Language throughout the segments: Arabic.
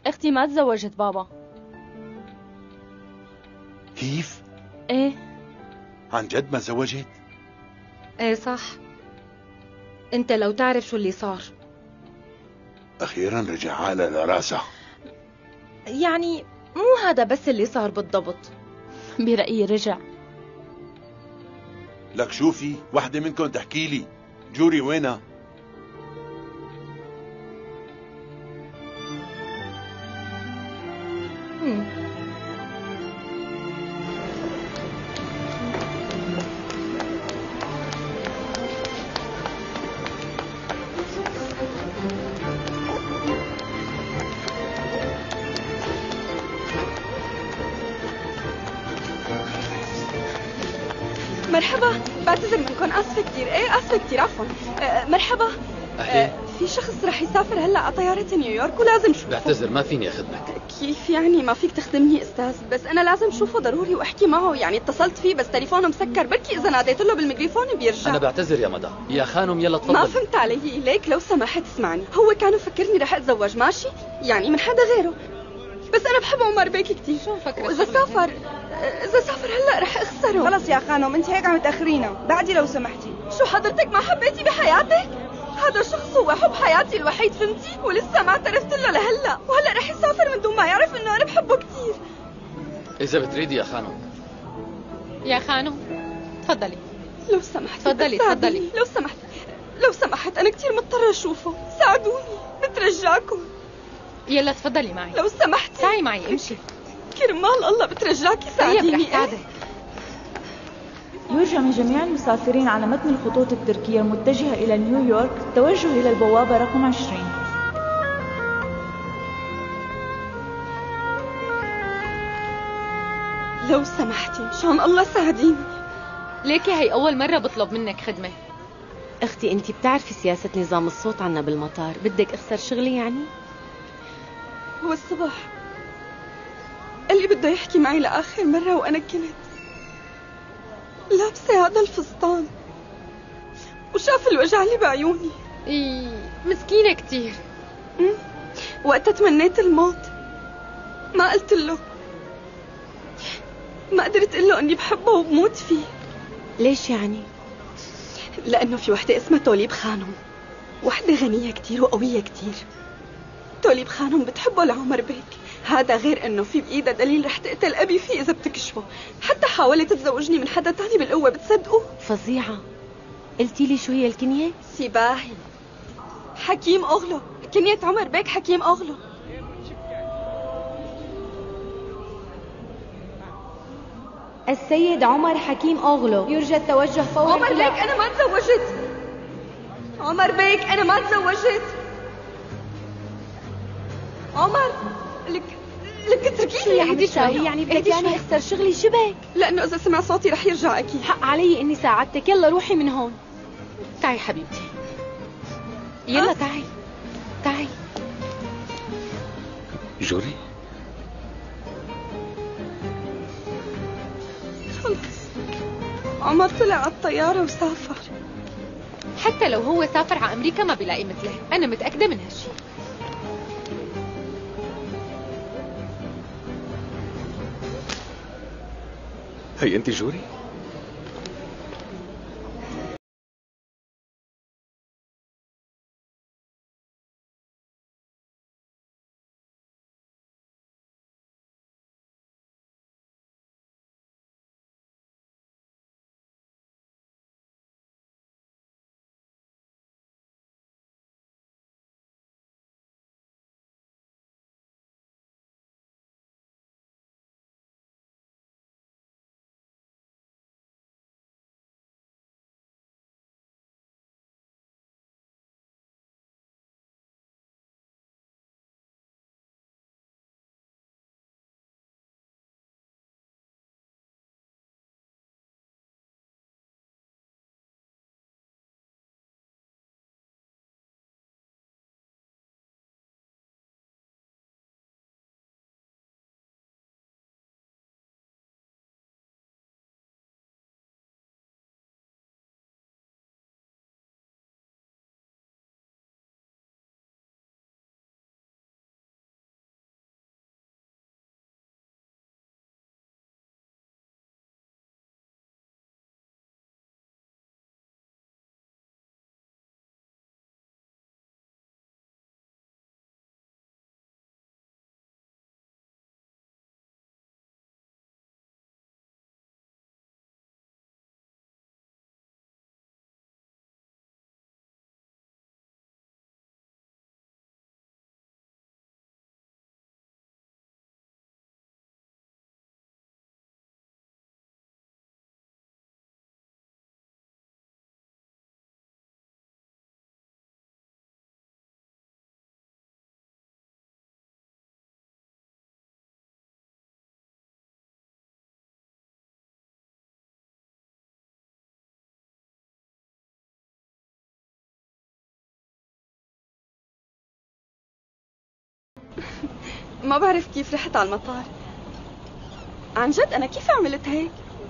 اختي ما تزوجت بابا. كيف؟ ايه عن جد ما تزوجت؟ ايه صح. انت لو تعرف شو اللي صار. اخيرا رجع عقلها لراسها. يعني مو هذا بس اللي صار بالضبط. برأيي رجع. لك شوفي، وحدة منكم تحكي لي جوري وينها؟ مرحبا، بعتذر منكم، اسفه كثير. ايه اسفه كثير، عفوا. مرحبا. في شخص رح يسافر هلا على طياره نيويورك ولازم شوفه. بعتذر ما فيني اخدمك. كيف يعني ما فيك تخدمني استاذ؟ بس انا لازم شوفه ضروري واحكي معه. يعني اتصلت فيه بس تليفونه مسكر، بركي اذا ناديت له بالميكروفون بيرجع. انا بعتذر يا مدام. يا خانم يلا تفضل. ما فهمت علي. ليك لو سمحت اسمعني، هو كان مفكرني رح اتزوج ماشي، يعني من حدا غيره، بس انا بحب عمر بيك كثير. شو مفكرة؟ واذا سافر هلا رح اخسره. خلص يا خانم، انت هيك عم تاخرينا، بعدي لو سمحتي. شو حضرتك ما حبيتي بحياتك؟ هذا الشخص هو حب حياتي الوحيد، فهمتي؟ ولسه ما اعترفت له لهلا، وهلا رح يسافر من دون ما يعرف انه انا بحبه كثير. اذا بتريدي يا خانم. يا خانم تفضلي. لو سمحت تفضلي تفضلي. لو سمحت انا كثير مضطرة اشوفه، ساعدوني بترجاكم. يلا تفضلي معي. لو سمحتي تعي معي امشي. كرمال الله بترجاكي ساعديني. رح ساعدك. يرجى من جميع المسافرين على متن الخطوط التركية المتجهة إلى نيويورك التوجه إلى البوابة رقم 20. لو سمحتي مشان الله ساعديني. ليكي هي أول مرة بطلب منك خدمة. اختي انتي بتعرفي سياسة نظام الصوت عنا بالمطار، بدك اخسر شغلي يعني؟ هو الصبح اللي بده يحكي معي لآخر مرة وأنا كنت لابسة هذا الفستان، وشاف الوجع اللي بعيوني. مسكينة كتير. وقتها تمنيت الموت، ما قلت له، ما قدرت اقول له اني بحبه وبموت فيه. ليش يعني؟ لانه في وحده اسمها توليب خانم، وحده غنيه كتير وقويه كتير. توليب خانم بتحبه لعمر بيك، هذا غير انه في بايدها دليل رح تقتل ابي فيه اذا بتكشفه. حتى حاولت تزوجني من حدا تاني بالقوه، بتصدقوا؟ فظيعة. قلتي لي شو هي الكنية؟ سباهي حكيم أغلو، كنية عمر بيك حكيم أغلو. السيد عمر حكيم أغلو يرجى التوجه فورا. عمر بيك أنا ما تزوجت. عمر بيك أنا ما تزوجت. عمر لك اتركيني. يعني شوي، يعني بدك يعني اخسر شغلي شبك؟ لأنه إذا سمع صوتي رح يرجع أكيد. حق علي إني ساعدتك، يلا روحي من هون. تعي حبيبتي، يلا تعي تعي. جوري خلص عمر طلع على الطيارة وسافر. حتى لو هو سافر على أمريكا ما بلاقي مثله، أنا متأكدة من هالشي. هي انت جوري؟ ما بعرف كيف رحت على المطار. عن جد أنا كيف عملت هيك؟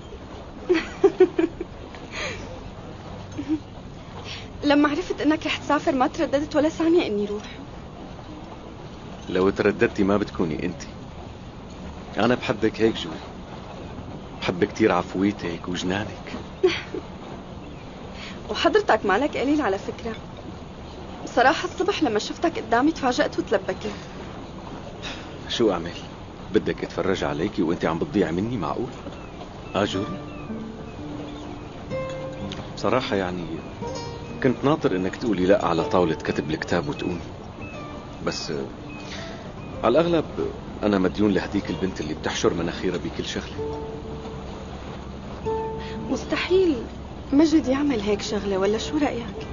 لما عرفت إنك رح تسافر ما ترددت ولا ثانية إني روح. لو ترددتي ما بتكوني انت. انا بحبك هيك جوري، بحب كتير عفويتك وجنانك. وحضرتك مالك قليل على فكرة. بصراحة الصبح لما شفتك قدامي تفاجأت وتلبكت. شو اعمل؟ بدك اتفرج عليكي وانت عم بتضيع مني؟ معقول؟ جوري، بصراحة يعني كنت ناطر انك تقولي لا على طاولة كتب الكتاب وتقومي، بس على الاغلب انا مديون لهديك البنت اللي بتحشر مناخيرها بكل شغلة. مستحيل مجد يعمل هيك شغلة، ولا شو رأيك؟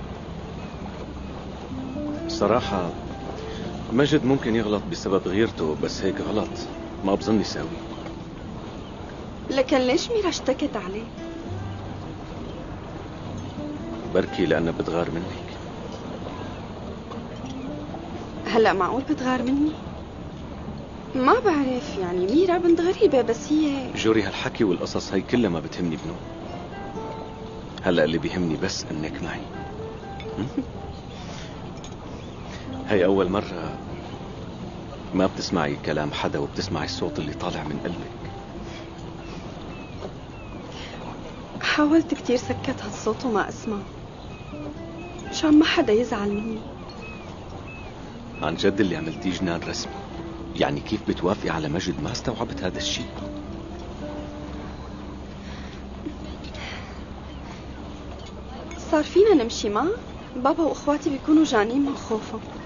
صراحة مجد ممكن يغلط بسبب غيرته، بس هيك غلط ما بظن يساوي. لكن ليش ميرا اشتكت عليه؟ بركي لأنها بتغار منك. هلأ معقول بتغار مني؟ ما بعرف، يعني ميرا بنت غريبة بس هي... جوري هالحكي والقصص هي كلها ما بتهمني بنو. هلأ اللي بيهمني بس انك معي. هي أول مرة ما بتسمعي كلام حدا وبتسمعي الصوت اللي طالع من قلبك. حاولت كتير سكت هالصوت وما اسمع مشان ما حدا يزعل مني. عن جد اللي عملتيه جنان رسمي. يعني كيف بتوافقي على مجد؟ ما استوعبت هذا الشيء. صار فينا نمشي معه؟ بابا واخواتي بيكونوا جانين من خوفه.